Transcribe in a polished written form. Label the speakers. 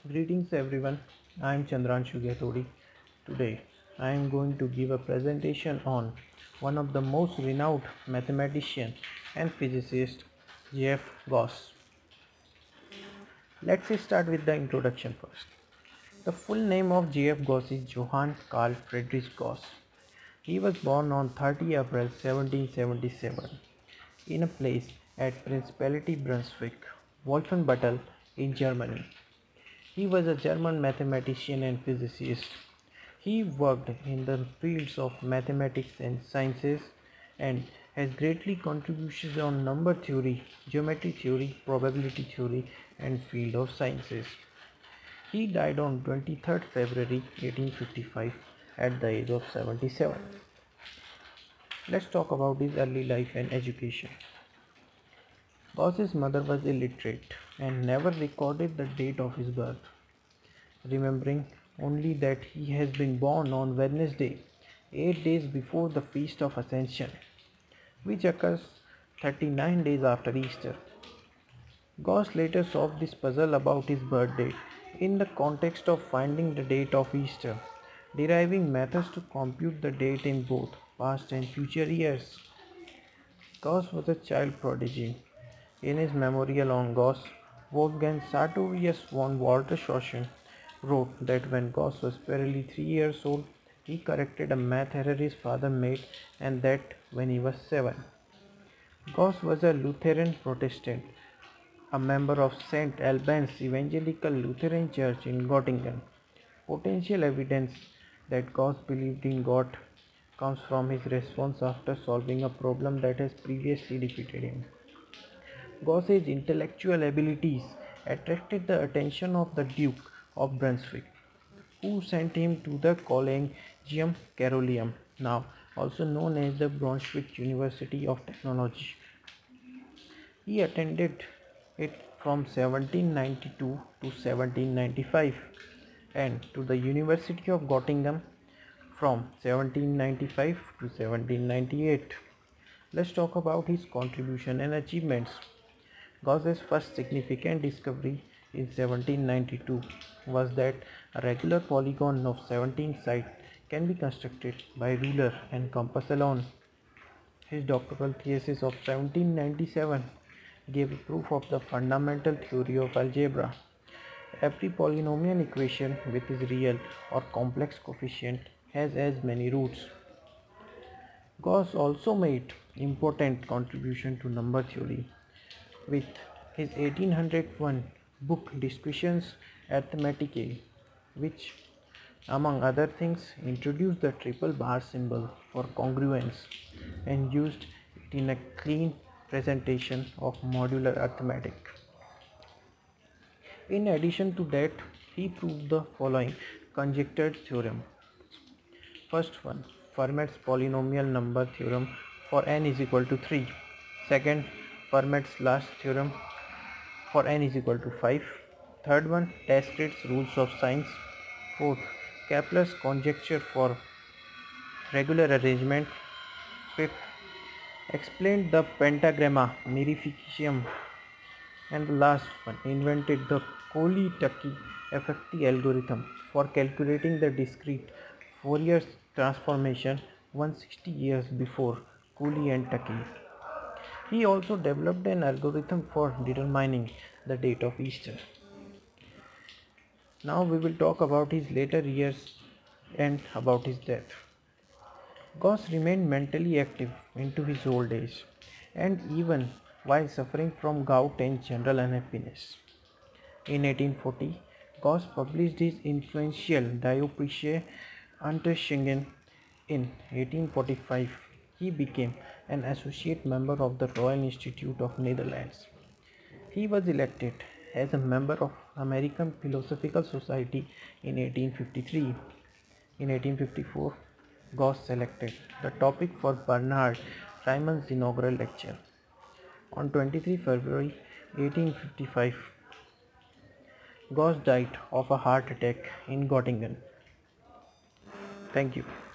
Speaker 1: Greetings everyone, I am Chandranshu Gathodi. Today I am going to give a presentation on one of the most renowned mathematician and physicist, J.F. Gauss. Let's start with the introduction first. The full name of J.F. Gauss is Johann Carl Friedrich Gauss. He was born on 30 April 1777 in a place at Principality Brunswick, Wolfenbüttel in Germany. He was a German mathematician and physicist. He worked in the fields of mathematics and sciences and has greatly contributions on number theory, geometry theory, probability theory and field of sciences. He died on 23rd February 1855 at the age of 77. Let's talk about his early life and education. Gauss's mother was illiterate and never recorded the date of his birth, remembering only that he has been born on Wednesday, 8 days before the Feast of Ascension, which occurs 39 days after Easter. Gauss later solved this puzzle about his birth date in the context of finding the date of Easter, deriving methods to compute the date in both past and future years. Gauss was a child prodigy. In his memorial on Gauss, Wolfgang Sartorius von Waltershofen wrote that when Gauss was barely 3 years old, he corrected a math error his father made, and that when he was 7. Gauss was a Lutheran Protestant, a member of St. Albans Evangelical Lutheran Church in Göttingen. Potential evidence that Gauss believed in God comes from his response after solving a problem that has previously defeated him. Gauss's intellectual abilities attracted the attention of the Duke of Brunswick, who sent him to the Collegium Carolinum, now also known as the Brunswick University of Technology. He attended it from 1792 to 1795 and to the University of Göttingen from 1795 to 1798. Let's talk about his contribution and achievements. Gauss's first significant discovery in 1792 was that a regular polygon of 17 sides can be constructed by ruler and compass alone. His doctoral thesis of 1797 gave proof of the fundamental theory of algebra. Every polynomial equation with its real or complex coefficient has as many roots. Gauss also made important contribution to number theory with his 1801 book Disquisitiones Arithmeticae, which among other things introduced the triple bar symbol for congruence and used it in a clean presentation of modular arithmetic. In addition to that, he proved the following conjectured theorem. First one, Fermat's polynomial number theorem for n is equal to 3. Second, Fermat's last theorem for n is equal to 5. Third one, Descartes' rules of signs. Fourth, Kepler's conjecture for regular arrangement. Fifth, explained the pentagramma mirification. And the last one, invented the Colli-Tukey-Effetti algorithm for calculating the discrete Fourier transformation 160 years before Colli and Tukey. He also developed an algorithm for determining the date of Easter. Now we will talk about his later years and about his death. Gauss remained mentally active into his old age and even while suffering from gout and general unhappiness. In 1840, Gauss published his influential Die Optische Untersuchungen. In 1845, he became an associate member of the Royal Institute of Netherlands. He was elected as a member of American Philosophical Society in 1853. In 1854, Gauss selected the topic for Bernhard Riemann's inaugural lecture. On 23 February 1855, Gauss died of a heart attack in Göttingen. Thank you.